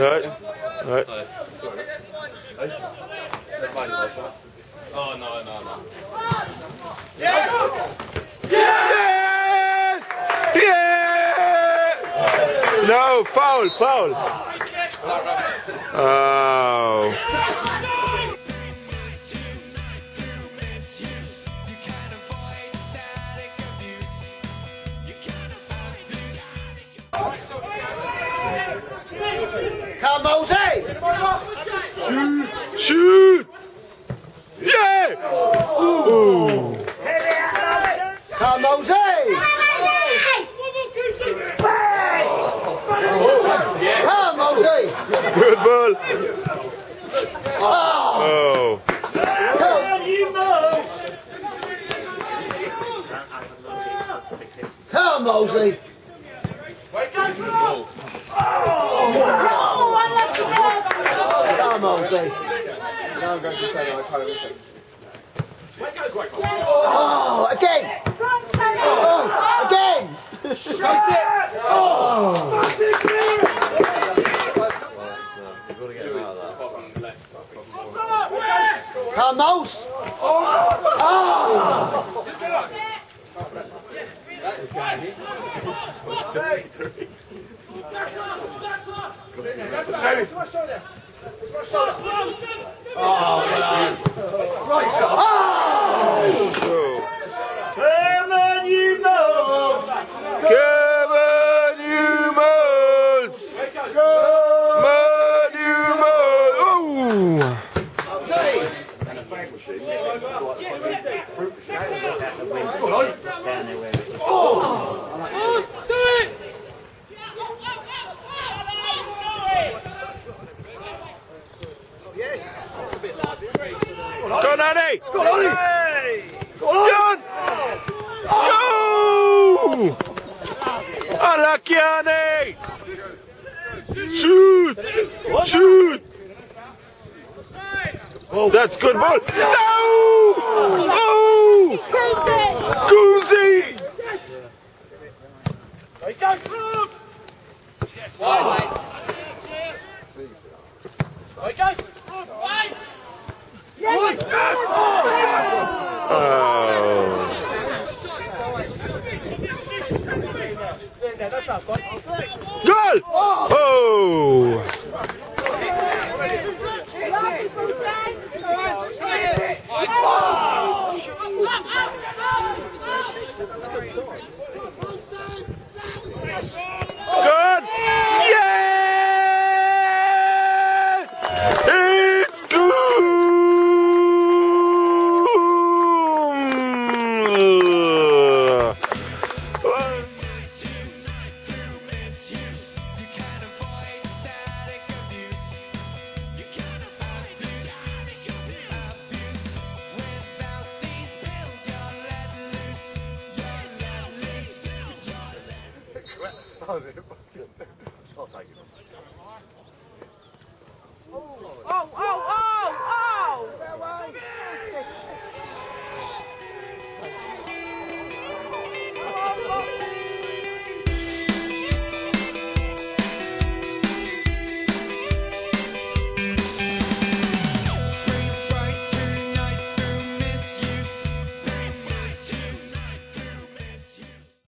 Right. Right. Oh, no. Yes! Yes! Yeah! No, foul. Oh. Come, Molesey! Shoot! Yeah! Ooh. Come, Molesey! Come, Molesey! Good ball. Oh! Come, Molesey! Come, Molesey! Oh, again! Oh, again! Come, Mose! Oh! Come on, you moles! Come on, you moles! Come on, you moles! Oh! Go on, Annie! Go on, Annie! Go on! Go! Unlucky, Annie! Shoot! Shoot! Oh, that's good ball! No! Oh! Coombesy! There he goes, Coombes! There he goes! Goal! Oh! Good! Yes! It's Oh,